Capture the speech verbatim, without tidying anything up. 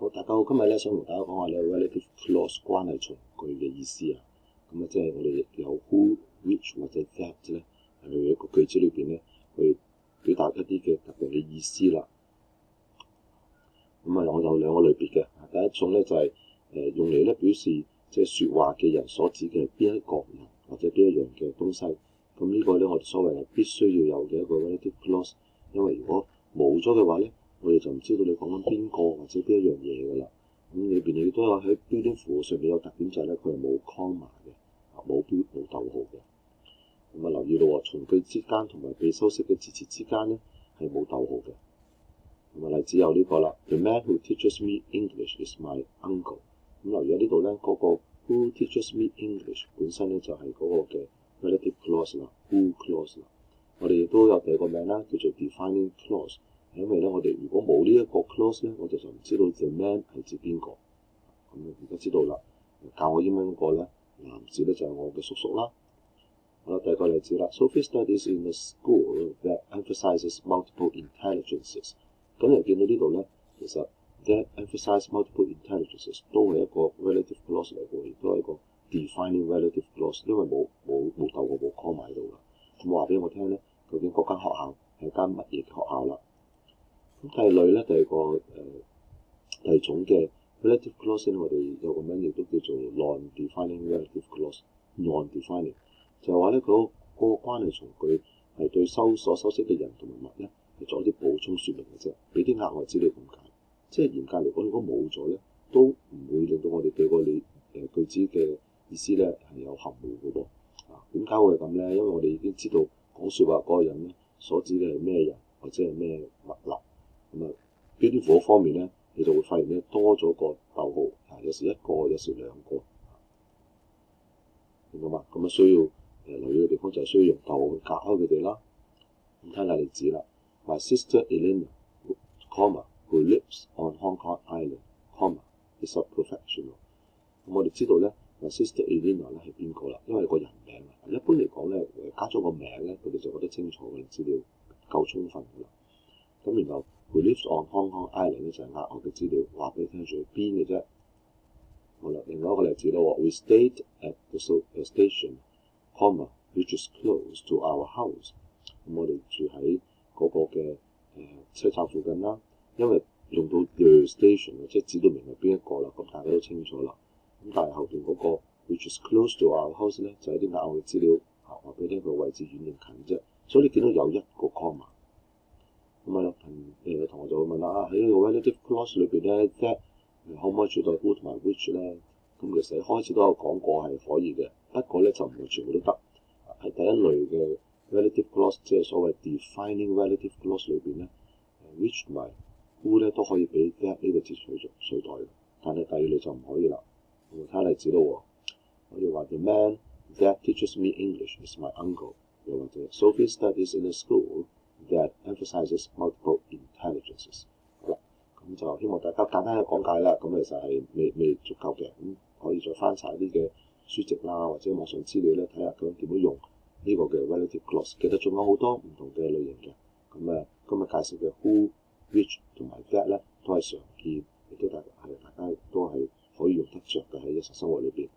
好，大家好，今日咧想同大家講下咧 relative clause 關係從句嘅意思啊。咁啊，即係我哋有 who、which 或者 that 咧，係去一個句子裏邊咧，去表達一啲嘅特定嘅意思啦。咁啊，我有兩個類別嘅。第一種咧就係、是、誒、呃、用嚟咧表示即係説話嘅人所指嘅係邊一個人或者邊一樣嘅東西。咁呢個咧我哋所謂係必須要有嘅一個 relative clause， 因為如果冇咗嘅話咧，我哋就唔知道你講緊邊個或者邊一樣嘢㗎啦。咁裏邊亦都有喺標點符號上面有特點就係咧，佢係冇 comma 嘅，冇標冇逗號嘅。咁啊留意到喎，從句之間同埋被修飾嘅字詞之間咧係冇逗號嘅。咁啊例子有呢個啦 ，The man who teaches me English is my uncle。咁留意喺呢度咧，嗰、那個 who teaches me English 本身咧就係嗰個嘅 relative clause 啦 ，who clause 啦。我哋亦都有第二個名啦，叫做 defining clause。因為咧，我哋如果冇呢一個 clause 咧，我哋就唔知道 the man 係指邊個。咁而家知道啦，教我英文嗰個咧，男士咧就係我嘅叔叔啦。好啦，第二個例子啦 ，Sophie studies in a school that emphasizes multiple intelligences。咁又見到呢度咧，其實 that emphasize multiple intelligences 都係一個 relative clause 嚟嘅，亦都係一個 defining relative clause， 因為冇冇冇逗號冇 comma 喺度啦。咁話俾我聽咧，究竟嗰間學校係間乜嘢學校啦？咁第二類咧，第二個誒、呃、第二種嘅 relative clause 咧，我哋有個名亦都叫做 non-defining relative clause。non-defining 就係話咧，佢嗰個關係從句係對收所修飾嘅人同埋物咧，係作一啲補充説明嘅啫，俾啲額外資料咁解。即係嚴格嚟講，如果冇咗咧，都唔會令到我哋對個你誒句子嘅意思咧係有含糊嘅噃。啊，點解會係咁咧？因為我哋已經知道講説話嗰個人咧所指嘅係咩人或者係咩物啦。咁啊，標點符號方面咧，你就會發現咧多咗個逗號，啊，有時一個，有時兩個，明白嘛？咁啊，需要誒留意嘅地方就係需要用逗號去隔開佢哋啦。咁睇下例子啦 ，My sister Elena，comma who lives on Hong Kong Island，comma is a professional。咁我哋知道咧 ，My sister Elena 咧係邊個啦？因為個人名啊。一般嚟講咧，誒加咗個名咧，佢哋就覺得清楚嘅資料夠充分㗎啦。咁然後 Who lives on Hong Kong Island 咧就係額外嘅資料，話俾你聽住邊嘅啫。好啦，另外一個例子咯 ，We stayed at the station, comma which is close to our house。咁我哋住喺嗰個嘅誒、呃、車站附近啦，因為用到 the station 即係指到明係邊一個啦，咁大家都清楚啦。咁但係後邊嗰個 which is close to our house 咧就係啲額外嘅資料，啊話俾你聽佢位置遠定近啫。所以你見到有一個 comma。咁啊，有朋誒有同學就會問啦，啊喺個 relative clause 裏邊咧 ，that 可唔可以取代 who 同埋 which 咧？咁其實開始都有講過係可以嘅，不過咧就唔係全部都得。喺第一類嘅 relative clause， 即係所謂 defining relative clause 裏邊咧 ，which 同埋 who 咧都可以俾 that 呢個字取取代嘅，但係第二類就唔可以啦。我哋睇下例子咯喎，我哋話 The man that teaches me English is my uncle， 又或者 Sophie studies in a school that emphasizes multiple intelligences。好啦，咁就希望大家簡單嘅講解啦。咁其實係未未足夠嘅，咁可以再翻查啲嘅書籍啦，或者網上資料咧，睇下究竟點樣用呢個嘅 relative clause。其實仲有好多唔同嘅類型嘅。咁啊，今日介紹嘅 who、which 同埋 that 咧，都係常見，亦都大係大家都係可以用得着嘅喺日常生活裏邊。